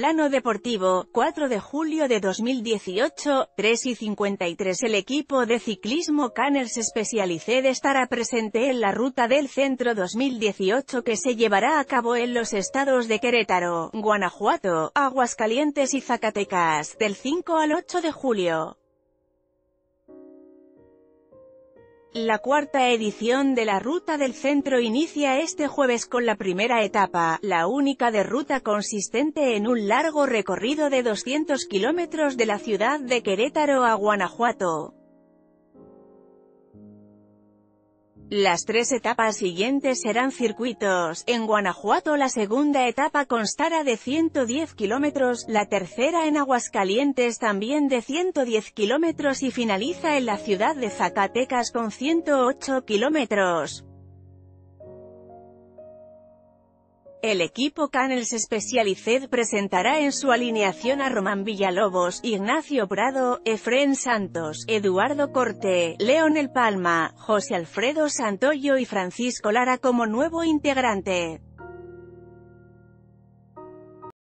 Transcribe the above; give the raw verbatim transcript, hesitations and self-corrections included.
Plano Deportivo, cuatro de julio de dos mil dieciocho, tres y cincuenta y tres. El equipo de ciclismo Caners Specialized estará presente en la Ruta del Centro dos mil dieciocho que se llevará a cabo en los estados de Querétaro, Guanajuato, Aguascalientes y Zacatecas, del cinco al ocho de julio. La cuarta edición de la Ruta del Centro inicia este jueves con la primera etapa, la única de ruta consistente en un largo recorrido de doscientos kilómetros de la ciudad de Querétaro a Guanajuato. Las tres etapas siguientes serán circuitos. En Guanajuato la segunda etapa constará de ciento diez kilómetros, la tercera en Aguascalientes también de ciento diez kilómetros y finaliza en la ciudad de Zacatecas con ciento ocho kilómetros. El equipo Caners Specialized presentará en su alineación a Román Villalobos, Ignacio Prado, Efrén Santos, Eduardo Corte, Leonel Palma, José Alfredo Santoyo y Francisco Lara como nuevo integrante.